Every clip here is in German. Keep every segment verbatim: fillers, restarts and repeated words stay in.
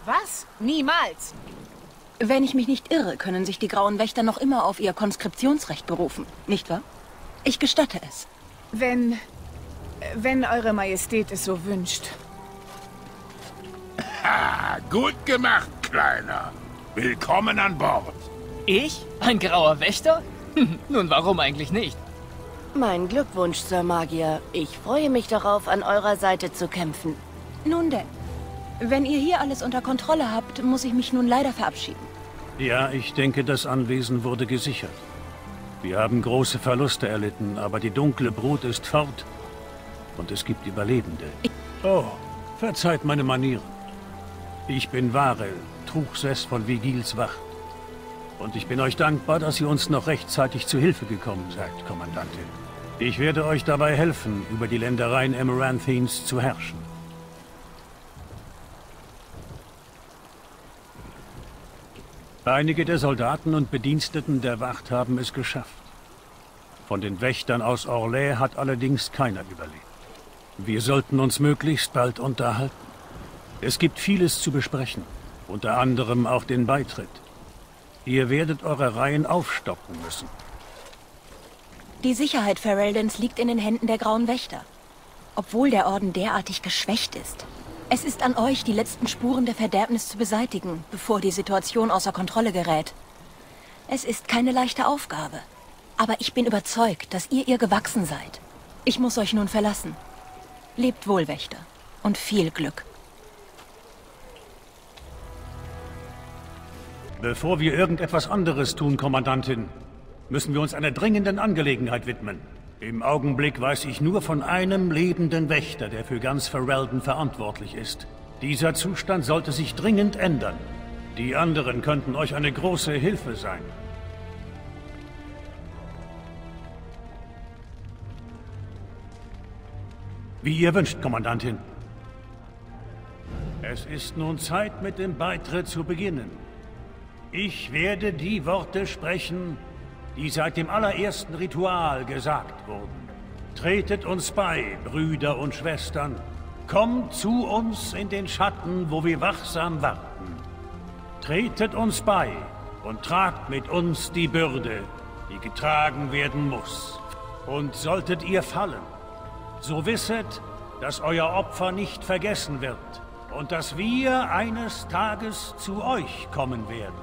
Was? Niemals! Wenn ich mich nicht irre, können sich die Grauen Wächter noch immer auf ihr Konskriptionsrecht berufen, nicht wahr? Ich gestatte es. Wenn... wenn Eure Majestät es so wünscht. Ha, gut gemacht, Kleiner. Willkommen an Bord. Ich? Ein grauer Wächter? Nun, warum eigentlich nicht? Mein Glückwunsch, Sir Magier. Ich freue mich darauf, an eurer Seite zu kämpfen. Nun denn, wenn ihr hier alles unter Kontrolle habt, muss ich mich nun leider verabschieden. Ja, ich denke, das Anwesen wurde gesichert. Wir haben große Verluste erlitten, aber die dunkle Brut ist fort. Und es gibt Überlebende. Oh, verzeiht meine Manieren. Ich bin Varel, Truchsess von Vigils Wacht. Und ich bin euch dankbar, dass ihr uns noch rechtzeitig zu Hilfe gekommen seid, Kommandantin. Ich werde euch dabei helfen, über die Ländereien Amaranthines zu herrschen. Einige der Soldaten und Bediensteten der Wacht haben es geschafft. Von den Wächtern aus Orlais hat allerdings keiner überlebt. Wir sollten uns möglichst bald unterhalten. Es gibt vieles zu besprechen, unter anderem auch den Beitritt. Ihr werdet eure Reihen aufstocken müssen. Die Sicherheit Ferelden's liegt in den Händen der Grauen Wächter. Obwohl der Orden derartig geschwächt ist. Es ist an euch, die letzten Spuren der Verderbnis zu beseitigen, bevor die Situation außer Kontrolle gerät. Es ist keine leichte Aufgabe. Aber ich bin überzeugt, dass ihr ihr gewachsen seid. Ich muss euch nun verlassen. Lebt wohl, Wächter. Und viel Glück. Bevor wir irgendetwas anderes tun, Kommandantin, müssen wir uns einer dringenden Angelegenheit widmen. Im Augenblick weiß ich nur von einem lebenden Wächter, der für ganz Ferelden verantwortlich ist. Dieser Zustand sollte sich dringend ändern. Die anderen könnten euch eine große Hilfe sein. Wie ihr wünscht, Kommandantin. Es ist nun Zeit, mit dem Beitritt zu beginnen. Ich werde die Worte sprechen, die seit dem allerersten Ritual gesagt wurden. Tretet uns bei, Brüder und Schwestern. Kommt zu uns in den Schatten, wo wir wachsam warten. Tretet uns bei und tragt mit uns die Bürde, die getragen werden muss. Und solltet ihr fallen, so wisset, dass euer Opfer nicht vergessen wird und dass wir eines Tages zu euch kommen werden.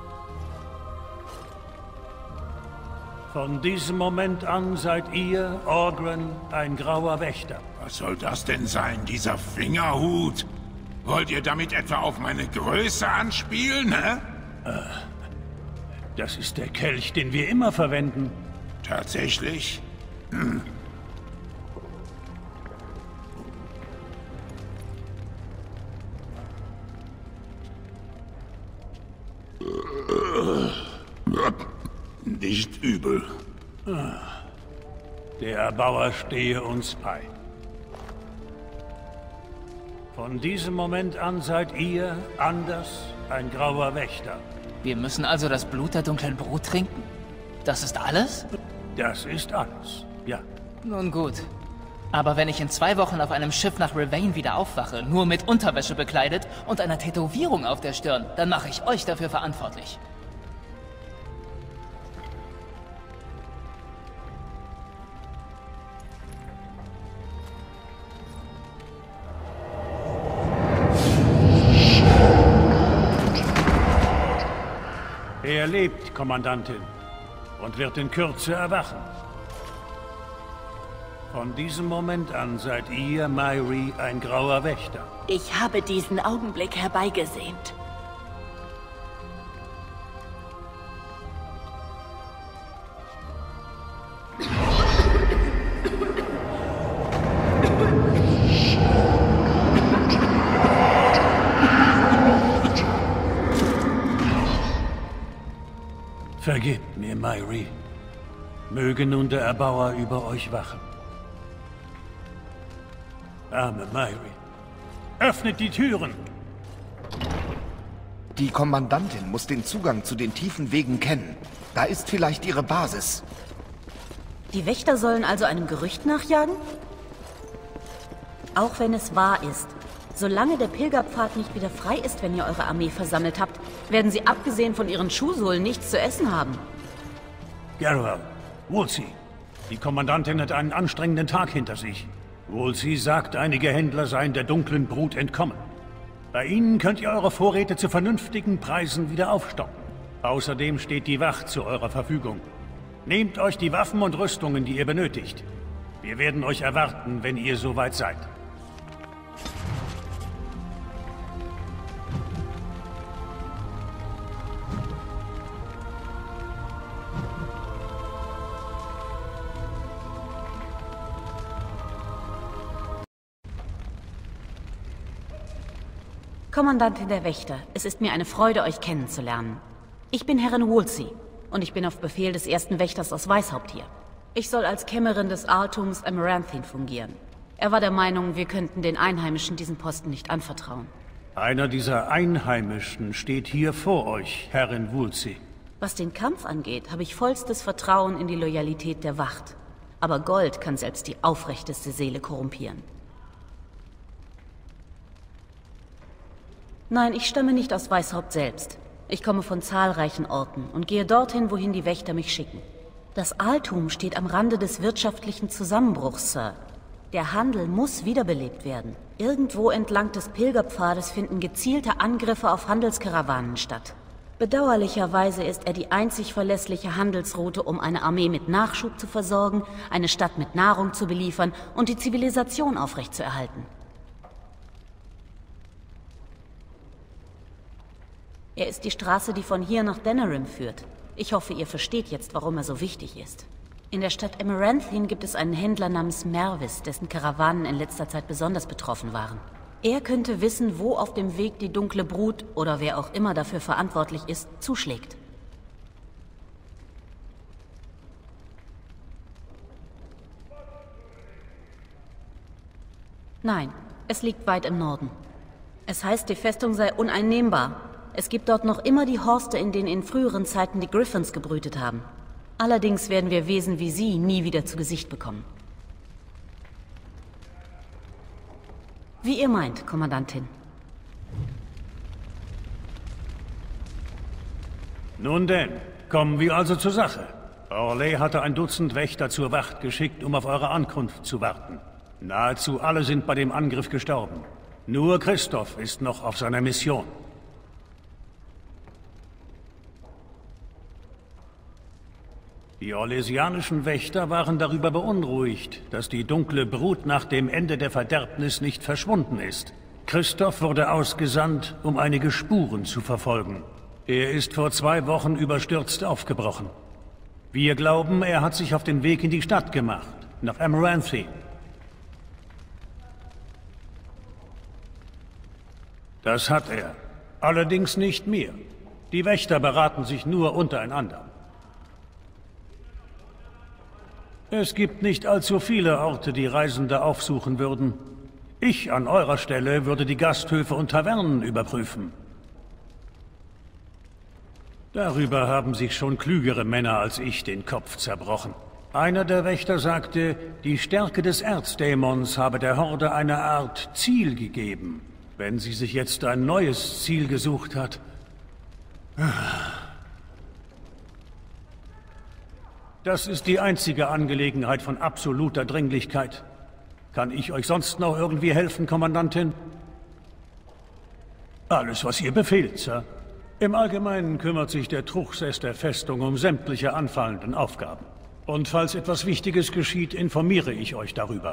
Von diesem Moment an seid ihr, Orgren, ein grauer Wächter. Was soll das denn sein, dieser Fingerhut? Wollt ihr damit etwa auf meine Größe anspielen, hä? Äh, das ist der Kelch, den wir immer verwenden. Tatsächlich? Hm. Nicht übel. Der Erbauer stehe uns bei. Von diesem Moment an seid ihr, Anders, ein grauer Wächter. Wir müssen also das Blut der dunklen Brut trinken? Das ist alles? Das ist alles, ja. Nun gut. Aber wenn ich in zwei Wochen auf einem Schiff nach Rivain wieder aufwache, nur mit Unterwäsche bekleidet und einer Tätowierung auf der Stirn, dann mache ich euch dafür verantwortlich. Er lebt, Kommandantin, und wird in Kürze erwachen. Von diesem Moment an seid ihr, Mhairi, ein grauer Wächter. Ich habe diesen Augenblick herbeigesehnt. Vergebt mir, Mhairi. Möge nun der Erbauer über euch wachen. Arme Mhairi. Öffnet die Türen! Die Kommandantin muss den Zugang zu den tiefen Wegen kennen. Da ist vielleicht ihre Basis. Die Wächter sollen also einem Gerücht nachjagen? Auch wenn es wahr ist, Solange der Pilgerpfad nicht wieder frei ist, wenn ihr eure Armee versammelt habt, werden sie abgesehen von ihren Schuhsohlen nichts zu essen haben. Gerwell, Woolsey, die Kommandantin hat einen anstrengenden Tag hinter sich. Woolsey sagt, einige Händler seien der dunklen Brut entkommen. Bei ihnen könnt ihr eure Vorräte zu vernünftigen Preisen wieder aufstocken. Außerdem steht die Wacht zu eurer Verfügung. Nehmt euch die Waffen und Rüstungen, die ihr benötigt. Wir werden euch erwarten, wenn ihr soweit seid. Kommandantin der Wächter, es ist mir eine Freude, euch kennenzulernen. Ich bin Herrin Woolsey und ich bin auf Befehl des ersten Wächters aus Weißhaupt hier. Ich soll als Kämmerin des Altums Amaranthine fungieren. Er war der Meinung, wir könnten den Einheimischen diesen Posten nicht anvertrauen. Einer dieser Einheimischen steht hier vor euch, Herrin Woolsey. Was den Kampf angeht, habe ich vollstes Vertrauen in die Loyalität der Wacht. Aber Gold kann selbst die aufrechteste Seele korrumpieren. Nein, ich stamme nicht aus Weißhaupt selbst. Ich komme von zahlreichen Orten und gehe dorthin, wohin die Wächter mich schicken. Das Altum steht am Rande des wirtschaftlichen Zusammenbruchs, Sir. Der Handel muss wiederbelebt werden. Irgendwo entlang des Pilgerpfades finden gezielte Angriffe auf Handelskarawanen statt. Bedauerlicherweise ist er die einzig verlässliche Handelsroute, um eine Armee mit Nachschub zu versorgen, eine Stadt mit Nahrung zu beliefern und die Zivilisation aufrechtzuerhalten. Er ist die Straße, die von hier nach Denerim führt. Ich hoffe, ihr versteht jetzt, warum er so wichtig ist. In der Stadt Amaranthine gibt es einen Händler namens Mervis, dessen Karawanen in letzter Zeit besonders betroffen waren. Er könnte wissen, wo auf dem Weg die dunkle Brut, oder wer auch immer dafür verantwortlich ist, zuschlägt. Nein, es liegt weit im Norden. Es heißt, die Festung sei uneinnehmbar. Es gibt dort noch immer die Horste, in denen in früheren Zeiten die Griffins gebrütet haben. Allerdings werden wir Wesen wie sie nie wieder zu Gesicht bekommen. Wie ihr meint, Kommandantin. Nun denn, kommen wir also zur Sache. Orlais hatte ein Dutzend Wächter zur Wacht geschickt, um auf eure Ankunft zu warten. Nahezu alle sind bei dem Angriff gestorben. Nur Christoph ist noch auf seiner Mission. Die orlesianischen Wächter waren darüber beunruhigt, dass die dunkle Brut nach dem Ende der Verderbnis nicht verschwunden ist. Christoph wurde ausgesandt, um einige Spuren zu verfolgen. Er ist vor zwei Wochen überstürzt aufgebrochen. Wir glauben, er hat sich auf den Weg in die Stadt gemacht, nach Amaranthine. Das hat er. Allerdings nicht mehr. Die Wächter beraten sich nur untereinander. Es gibt nicht allzu viele Orte, die Reisende aufsuchen würden. Ich an eurer Stelle würde die Gasthöfe und Tavernen überprüfen. Darüber haben sich schon klügere Männer als ich den Kopf zerbrochen. Einer der Wächter sagte, die Stärke des Erzdämons habe der Horde eine Art Ziel gegeben. Wenn sie sich jetzt ein neues Ziel gesucht hat... Das ist die einzige Angelegenheit von absoluter Dringlichkeit. Kann ich euch sonst noch irgendwie helfen, Kommandantin? Alles, was ihr befehlt, Sir. Im Allgemeinen kümmert sich der Truchsess der Festung um sämtliche anfallenden Aufgaben. Und falls etwas Wichtiges geschieht, informiere ich euch darüber.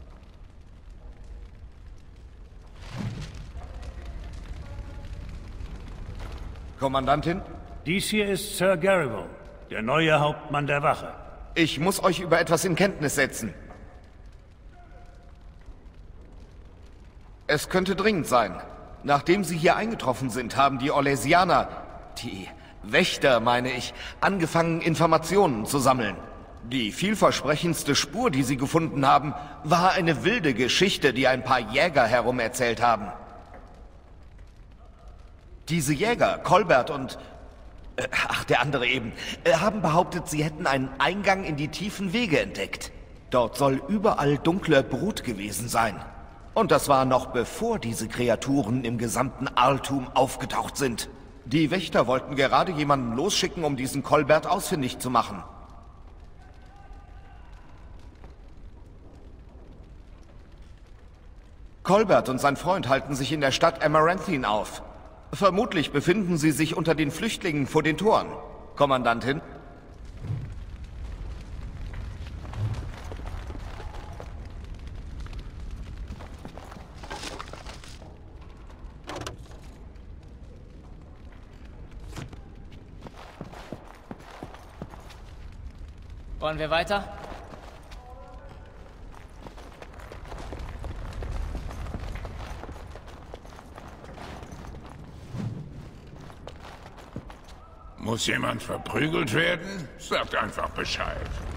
Kommandantin? Dies hier ist Sir Garibald, der neue Hauptmann der Wache. Ich muss euch über etwas in Kenntnis setzen. Es könnte dringend sein. Nachdem sie hier eingetroffen sind, haben die Orlesianer, die Wächter, meine ich, angefangen, Informationen zu sammeln. Die vielversprechendste Spur, die sie gefunden haben, war eine wilde Geschichte, die ein paar Jäger herum erzählt haben. Diese Jäger, Colbert und... Äh, ach, der andere eben, äh, haben behauptet, sie hätten einen Eingang in die tiefen Wege entdeckt. Dort soll überall dunkle Brut gewesen sein. Und das war noch bevor diese Kreaturen im gesamten Altum aufgetaucht sind. Die Wächter wollten gerade jemanden losschicken, um diesen Colbert ausfindig zu machen. Colbert und sein Freund halten sich in der Stadt Amaranthine auf. Vermutlich befinden sie sich unter den Flüchtlingen vor den Toren. Kommandantin? Wollen wir weiter? Muss jemand verprügelt werden? Sagt einfach Bescheid.